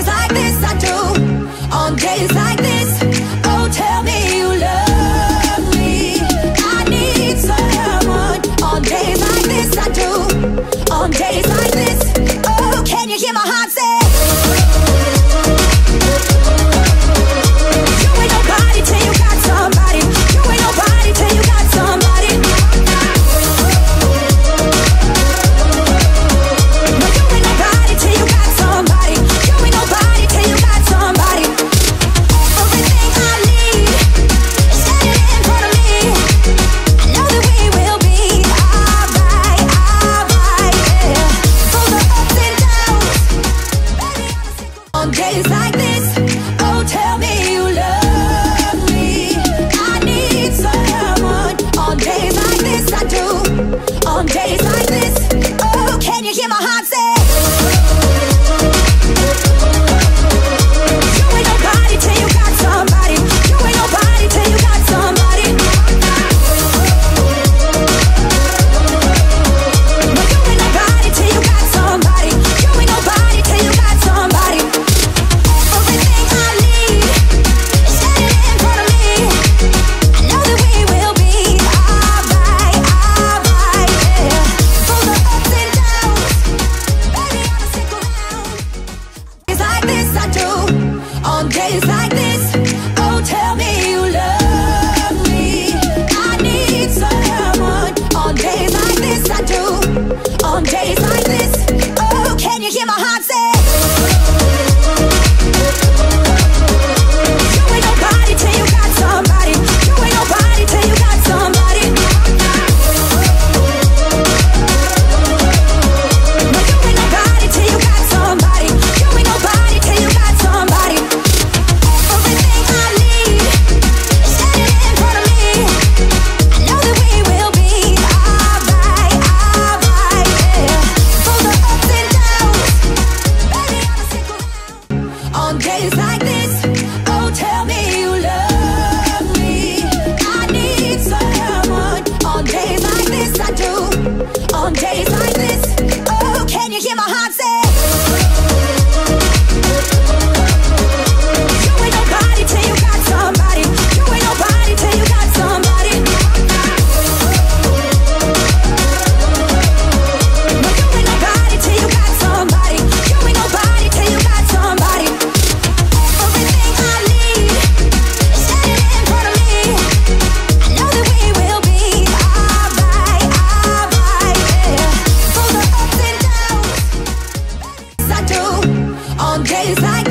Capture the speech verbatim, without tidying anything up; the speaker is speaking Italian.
days like this I do. On days like this, oh tell me you love me. I need someone. On days like this I do. On days like this, oh can you hear my heart say? You ain't nobody till you got somebody. You ain't nobody till you got somebody. No, you ain't nobody till you got somebody. You ain't nobody till you got somebody. Everything I need is standing in front of me. I know that we will be alright, alright, yeah. Through the ups and downs, baby, I'm a single. On days like this, oh tell me you love me. I need someone. On days like this I do. On days like this, oh can you hear my heart say? You ain't nobody till you got somebody. You ain't nobody till you got somebody. No, you ain't nobody till you got somebody. You ain't nobody till you got somebody. Everything I need is standing in front of me. I know that we will be alright, alright, yeah. Through the ups and downs, baby, I'ma stick around. Days like this I do. On days like this, oh tell me you love me. I need someone. On days like this I do. On days like this, oh can you hear my heart say? You ain't nobody till you got somebody. You ain't nobody till you got somebody. No, you ain't nobody till you got somebody. You ain't nobody till you got somebody. Everything I need is standing in front of me. I know that we will be alright, alright, yeah. Through the ups and downs, baby, I'ma stick around. On days like this, oh tell me you love me. I need someone. On days like this I do. On days like this, oh can you hear my heart say? You ain't nobody till you got somebody. You ain't nobody till you got somebody. No, you ain't nobody till you got somebody. You ain't nobody till you got somebody. Everything I need is standing in front of me. I know that we will be alright, alright, yeah. Through the ups and downs, I do. On days like